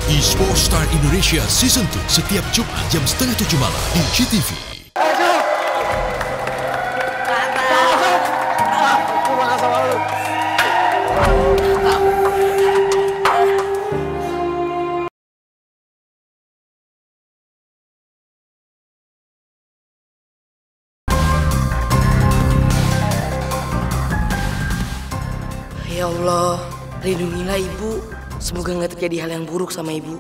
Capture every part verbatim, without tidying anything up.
eSports Star Indonesia Season dua setiap Jumat jam setengah tujuh malam di G T V. Ya Allah, lindungilah ibu. Semoga nggak terjadi hal yang buruk sama ibu.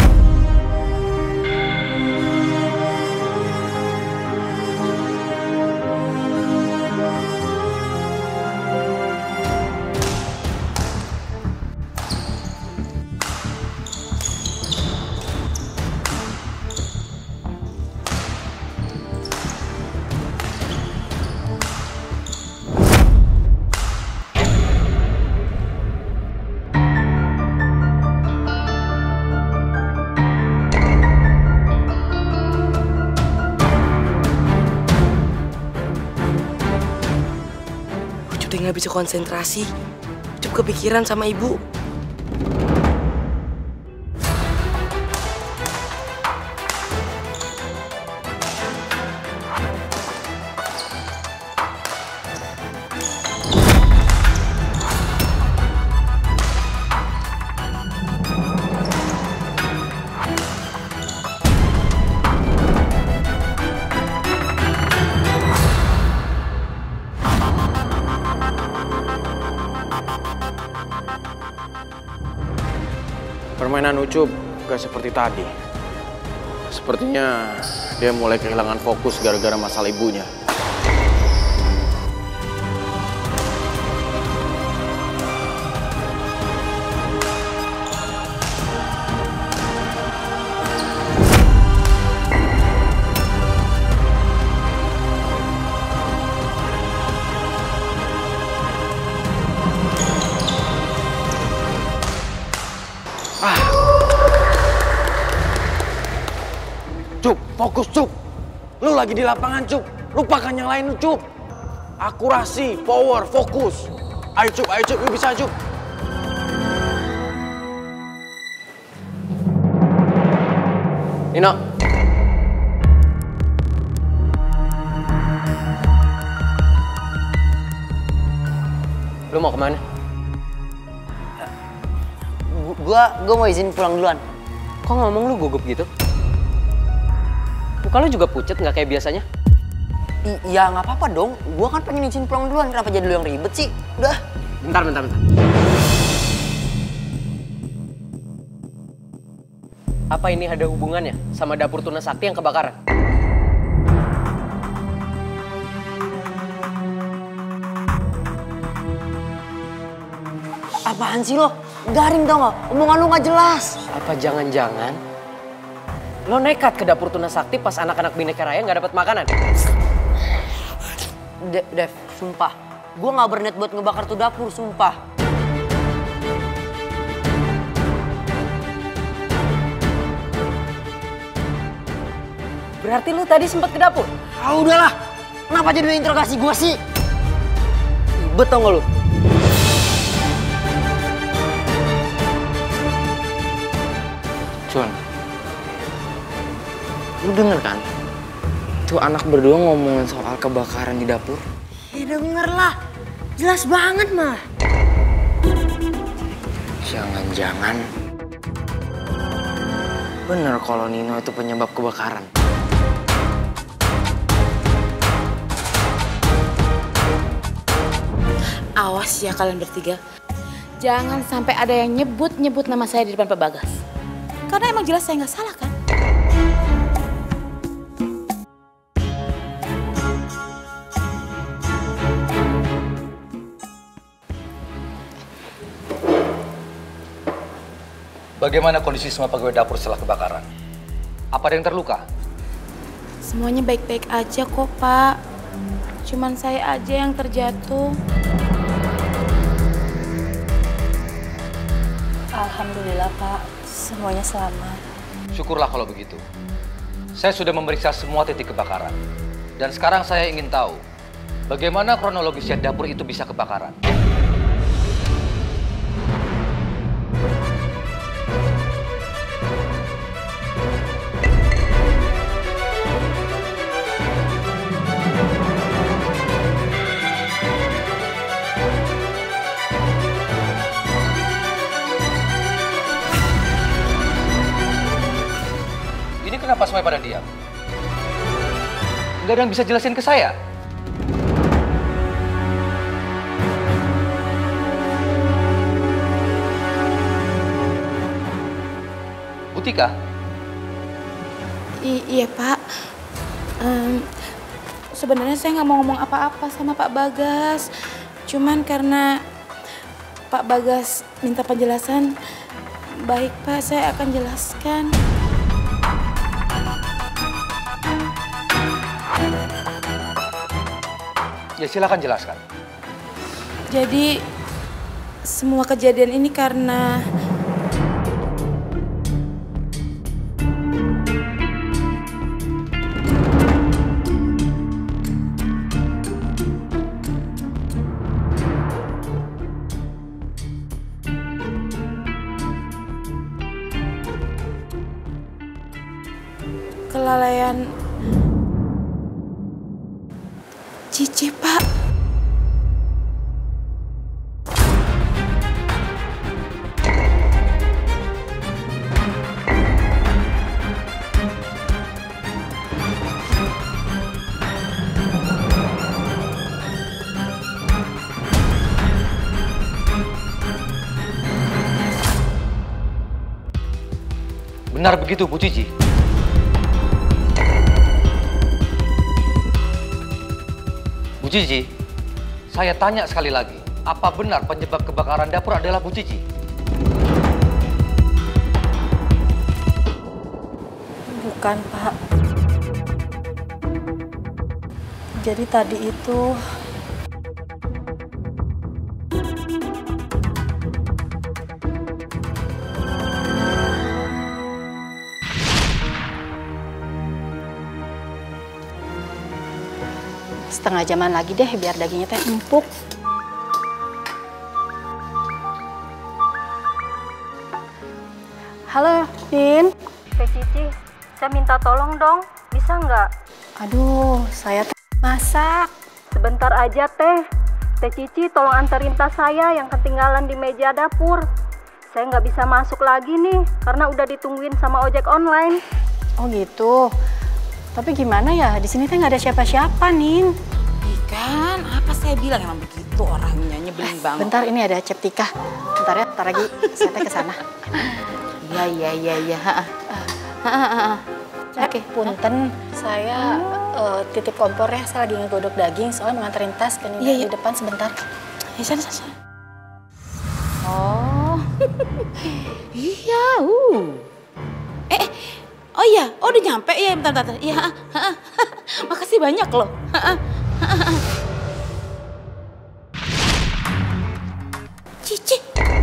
Ucup nggak bisa konsentrasi. Ucup kepikiran sama ibu. Permainan Ucup gak seperti tadi. Sepertinya dia mulai kehilangan fokus gara-gara masalah ibunya. Cup, fokus Cup. Lu lagi di lapangan Cup. Lupakan yang lain Cup. Akurasi, power, fokus. Ayo Cup, ayo Cup, lu bisa Cup. Nino. Lu mau kemana? Gua, gua mau izin pulang duluan. Kok ngomong lu gugup gitu? Muka lu juga pucet nggak kayak biasanya? I iya nggak apa-apa dong. Gua kan pengen izin pulang duluan. Kenapa jadi lu yang ribet sih? Udah. Bentar, bentar, bentar. Apa ini ada hubungannya sama dapur Tuna Sakti yang kebakaran? Apaan sih lo? Garing tau nggak? Omongan lu nggak jelas. Apa jangan-jangan lo nekat ke dapur Tuna Sakti pas anak-anak Bineka Raya nggak dapat makanan? De Dev, sumpah. Gua nggak berniat buat ngebakar tuh dapur, sumpah. Berarti lu tadi sempat ke dapur? Ah udahlah. Kenapa jadi interogasi gua sih? Ribet tau nggak lu? Cun, lu denger kan? Tuh anak berdua ngomongin soal kebakaran di dapur. Ya denger lah. Jelas banget mah. Jangan-jangan bener kalau Nino itu penyebab kebakaran. Awas ya kalian bertiga. Jangan sampai ada yang nyebut-nyebut nama saya di depan Pak Bagas. Karena emang jelas saya nggak salah kan? Bagaimana kondisi semua pegawai dapur setelah kebakaran? Apa ada yang terluka? Semuanya baik-baik aja kok, Pak. Cuman saya aja yang terjatuh. Alhamdulillah, Pak. Semuanya selamat. Syukurlah kalau begitu. Saya sudah memeriksa semua titik kebakaran. Dan sekarang saya ingin tahu, bagaimana kronologisnya dapur itu bisa kebakaran? kenapa semuanya pada diam? Nggak ada yang bisa jelasin ke saya? Butika? I iya Pak, um, sebenarnya saya nggak mau ngomong apa-apa sama Pak Bagas. Cuman karena Pak Bagas minta penjelasan, baik Pak, saya akan jelaskan. Ya silakan jelaskan. Jadi semua kejadian ini karena kelalaian Cici, Pak. Benar begitu, Bu Cici? Bu Cici, saya tanya sekali lagi, apa benar penyebab kebakaran dapur adalah Bu Cici? Bukan, Pak. Jadi tadi itu... setengah jaman lagi deh biar dagingnya teh empuk. Halo, Din. Teh Cici, saya minta tolong dong, bisa nggak? Aduh, saya teh masak. Sebentar aja teh. Teh Cici tolong anterin tas saya yang ketinggalan di meja dapur. Saya nggak bisa masuk lagi nih, karena udah ditungguin sama ojek online. Oh gitu. Tapi gimana ya, di sini teh nggak ada siapa-siapa, Nin. Kan, apa saya bilang emang begitu orangnya, nyebelin banget. Bentar, ini ada Ceptika. Bentar ya, bentar lagi saya teh ke sana. Iya, iya, iya, iya. Oke, punten. Saya uh, titip kompor ya, saya lagi ngegodok daging, soalnya mau nganterin tas ke Nina iya, iya. di depan sebentar. Ya, sana, sana. Oh, iya, uh. Eh, eh, oh iya, oh udah nyampe ya, bentar, bentar. Iya, makasih banyak loh. Cici.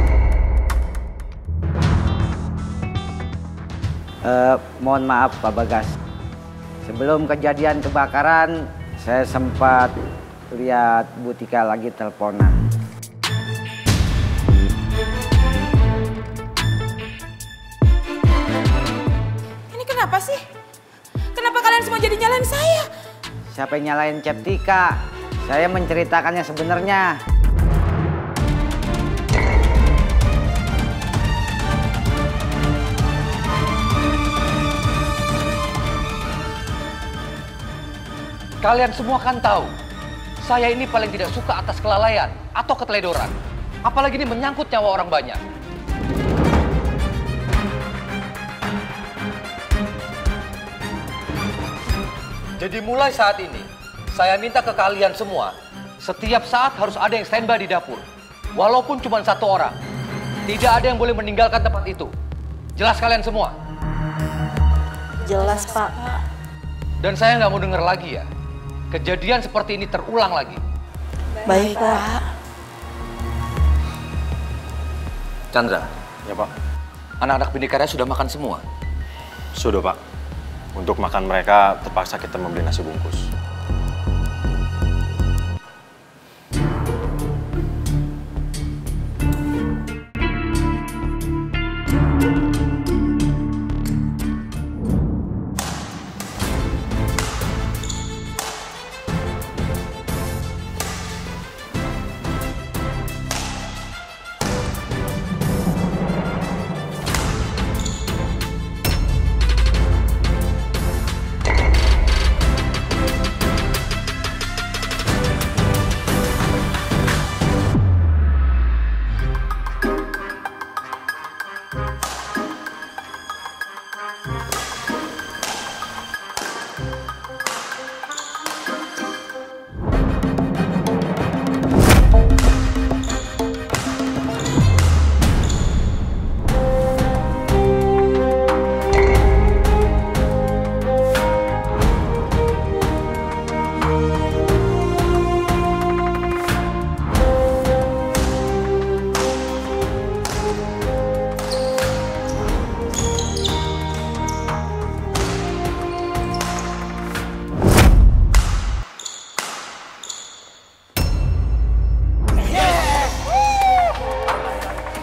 Uh, mohon maaf Pak Bagas. Sebelum kejadian kebakaran, saya sempat lihat Butika lagi teleponan. Ini kenapa sih? Kenapa kalian semua jadi nyalain saya? Siapa yang nyalain Ceptika? Saya menceritakannya sebenarnya. Kalian semua kan tahu, saya ini paling tidak suka atas kelalaian atau keteledoran. Apalagi ini menyangkut nyawa orang banyak. Jadi mulai saat ini, saya minta ke kalian semua, setiap saat harus ada yang standby di dapur. Walaupun cuma satu orang. Tidak ada yang boleh meninggalkan tempat itu. Jelas kalian semua? Jelas, Pak. Dan saya nggak mau dengar lagi ya, kejadian seperti ini terulang lagi. Baik, Pak. Chandra. Ya, Pak. Anak-anak Bhinneka sudah makan semua? Sudah, Pak. Untuk makan mereka, terpaksa kita membeli nasi bungkus.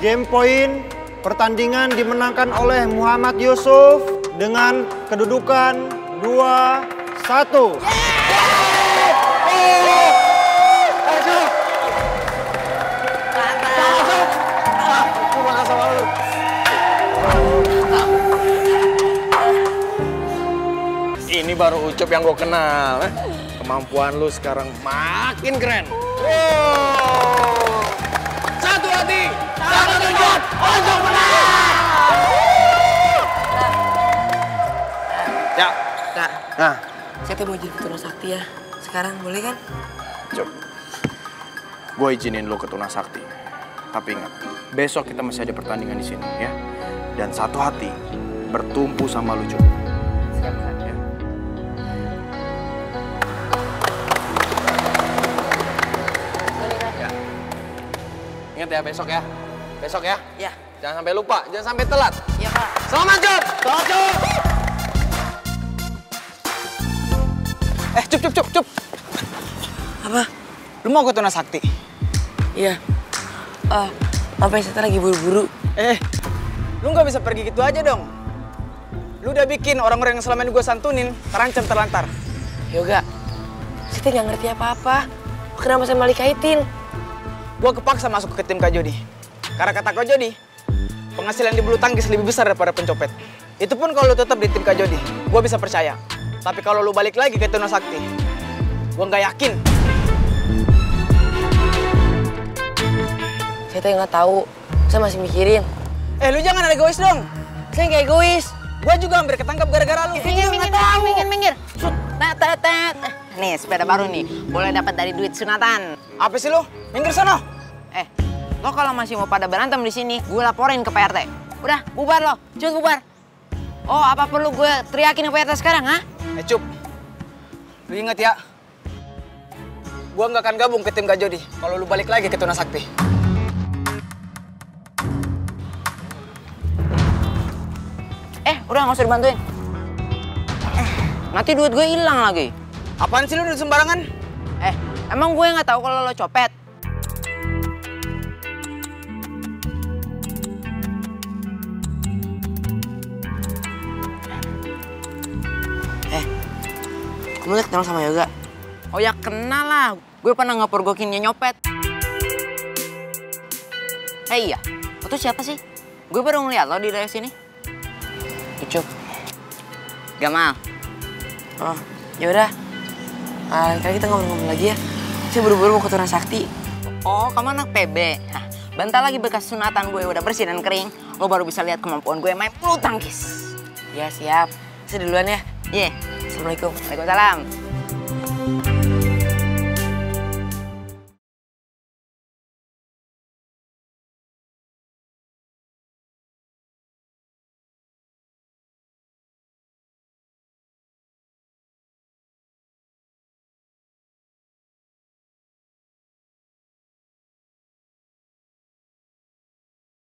Game point pertandingan dimenangkan oleh Muhammad Yusuf dengan kedudukan dua satu. Ini baru Ucup yang gue kenal. Eh? Kemampuan lu sekarang makin keren. Wow. Satu hati, satu tujuan untuk menang. Ya. Kak, Nah, saya tuh mau jadi ketua sakti ya. Sekarang boleh kan? Cup. Gue izinin lu ke Tuna Sakti. Tapi ingat, besok kita masih ada pertandingan di sini ya. Dan satu hati bertumpu sama lu, Cup. Siap, Kak. Ya. Ya. Ingat ya besok ya. Besok ya. Ya. Jangan sampai lupa, jangan sampai telat. Iya, Pak. Selamat, Cup. Selamat, Cup. Eh, Cup, Cup, Cup, Cup. Apa? Lu mau ke Tuna Sakti? Iya. Ah, apa saya lagi buru-buru? Eh, lu nggak bisa pergi gitu aja dong. Lu udah bikin orang-orang yang selama ini gue santunin terancam terlantar. Yoga, saya nggak ngerti apa-apa. Kenapa saya malah kaitin? Gue kepaksa masuk ke tim Kak Jody. Karena kata Kak Jody, penghasilan di bulu tangkis lebih besar daripada pencopet. Itu pun kalau lu tetap di tim Kak Jody, gue bisa percaya. Tapi kalau lu balik lagi ke Tuna Sakti, gue nggak yakin. Saya tuh nggak tahu. Saya masih mikirin. Eh, lu jangan egois dong. Saya nggak egois. Gue juga hampir ketangkap gara-gara lu. Minggir, minggir, minggir, minggir. Tet, tet, tet. Nih, sepeda baru nih. Boleh dapat dari duit sunatan. Apa sih lu? Minggir sono. Eh, lo kalau masih mau pada berantem di sini, gue laporin ke P R T. Udah, bubar lo. Cut, bubar. Oh, apa perlu gue teriakin ke P R T sekarang, ha? Eh, Cup. Lu inget ya, gue nggak akan gabung ke tim Kak Jody kalau lu balik lagi ke Tuna Sakti. Eh, udah nggak usah dibantuin. Eh, nanti duit gue hilang lagi. Apaan sih lu udah sembarangan? Eh, emang gue nggak tahu kalau lo copet? Eh, kamu udah kenal sama Yoga? Oh ya kenal lah. Gue pernah ngepergokin dia nyopet. Eh iya, lo tuh siapa sih? Gue baru ngeliat lo di daerah sini. Ucup. Gamal. Oh, yaudah. Uh, kali kita ngomong-ngomong lagi ya. Saya buru-buru mau ke Tuna Sakti. Oh, kamu anak P B. Nah, bentar lagi bekas sunatan gue udah bersih dan kering. Lo baru bisa lihat kemampuan gue main bulu tangkis. Ya, siap. Saya duluan ya. Iya. Yeah. Assalamualaikum. Waalaikumsalam.